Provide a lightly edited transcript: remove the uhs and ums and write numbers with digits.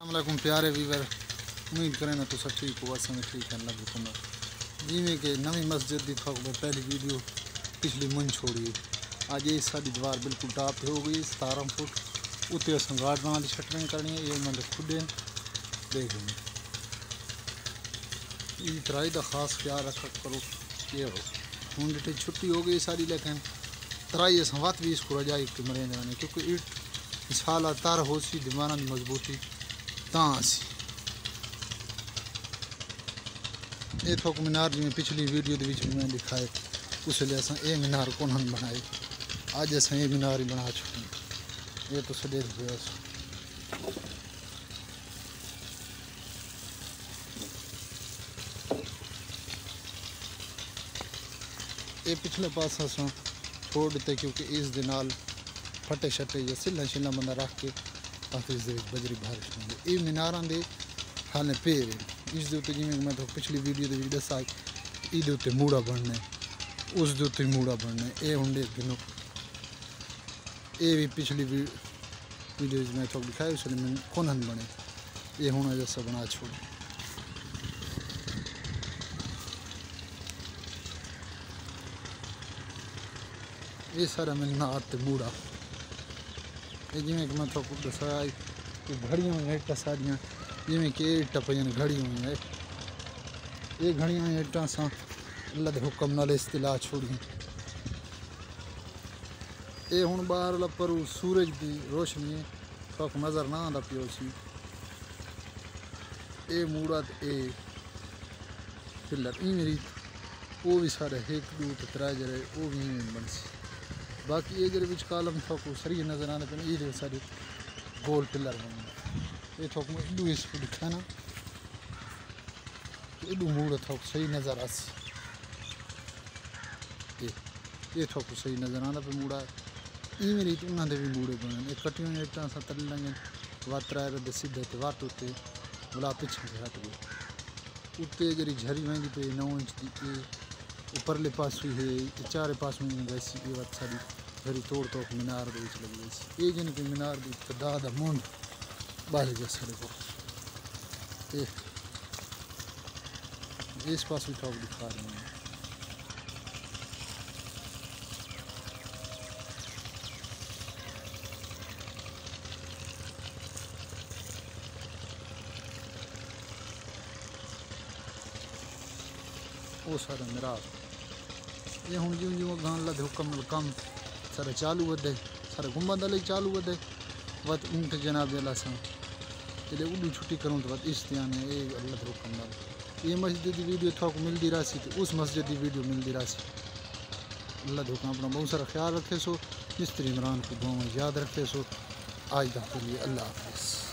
अस्सलाम प्यारे वीवर, उम्मीद करें ना तो सब ठीक हो। बस हमें ठीक है अल्लाह हुक्म जिमें कि नवी मस्जिद की थोक में पहली वीडियो पिछली मन छोड़ी। अज ये साड़ी दीवार बिल्कुल टॉप हो गई 17 फुट उत्ते अस गार्ड वाली शटरिंग करनी है। ये मतलब खुदे देख तराई का खास ख्याल रखा करो। ये हो हूँ डिटे छुट्टी हो गई सारी, लेकिन तराई अस वत भी इसको रजाई के मरे जाने क्योंकि ईट साल तार हो सी दीवाना की मजबूती तासी। ये थोक मीनार जिमें पिछली वीडियो के मैं दिखाए उसलिए अस ये मीनार को बनाए। अज अस ये मीनार ही बना चुके। ये तो सदे ये पिछले पास अस छोड़ दिते क्योंकि इस दे नाल फटे शटे या सिला शिला बंदा रख के ऑफिस बजरी बाहर छुएंगे। ये मीनारा के हाले पेड़ इस जिमें मैं तो पिछली वीडियो के दसा ये मूड़ा बनना है, उस मूड़ा बनना है। ये होंगे दिनों ये भी पिछली वीडियो मैं तो दिखाया उसने मैं कोनन बने। ये हूँ जैसा बना छोड़े। ये सारा मीनार ते मूड़ा ये जिमें मैं तो दसा घड़ियाँ हुई इट्टा सारिया जिमें कि इट्टा पे घड़ी हुई है। ये घड़ियाँ इट्टा सा अल्लाह के हुक्म नाल इस्तिला छोड़ी। ये हूँ बाहर पर सूरज की रोशनी तक नज़र ना आता पियो सी। ये मूड़ा ये पिलर मेरी वो भी सारे एक दो त्रै जरे वो भी बन सी। बाकी ये जरे बिच कालम थोक सरी नज़र आने पे ये सारे गोल पिलर बन। ये थोक में इडू इसको दिखा ना इडू मूड़ थोक सही नज़र आसी। ये थोक सही नज़र आना पे मूड़ा मेरी उन्होंने भी मूड़े बने। ये कटियों इट्टा अस तली लेंगे वत रे सीधे तो वत उत्ते बुला पिछे हट गए। उत्ते जरी झरी महंगी पे 9 इंच की उपरले पास हुई है चारे पास में वैसी ये वत सारी झरी तोड़ तो मीनार लगी गई। ये जन कि मीनार की तदाद मुंड बाहर जैसे देखो इस पास भी थोक दिखा रहे हैं। वो सारा मीनार ये हूँ ज्यों ज्यों गां अल्लाह के हुक्म नाल कम सारे चालू वधे सारे गुंबद अलग चालू वधे वत ऊँट जनाब अल्लाह सा जैसे उडू छुट्टी करूँ तो वत इस्तियान है। ये अल्लाह के हुक्म नाल ये मस्जिद की वीडियो थोक मिलती रही तो उस मस्जिद की वीडियो मिलती रही। अल्लाह के हुक्म अपना बहुत सारा ख्याल रखे सो मिस्त्री इमरान को दुआ में याद रखे सो। आज तक के लिए अल्लाह हाफिज़।